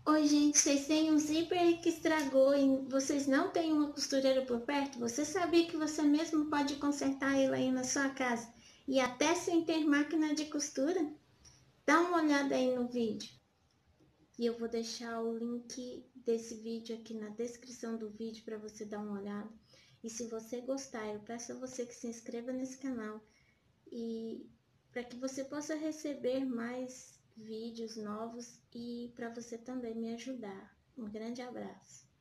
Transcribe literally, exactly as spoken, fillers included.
Oi, gente, vocês têm um zíper que estragou e vocês não têm uma costureira por perto? Você sabia que você mesmo pode consertar ele aí na sua casa e até sem ter máquina de costura? Dá uma olhada aí no vídeo. E eu vou deixar o link desse vídeo aqui na descrição do vídeo para você dar uma olhada. E se você gostar, eu peço a você que se inscreva nesse canal e para que você possa receber mais vídeos novos e para você também me ajudar. Um grande abraço.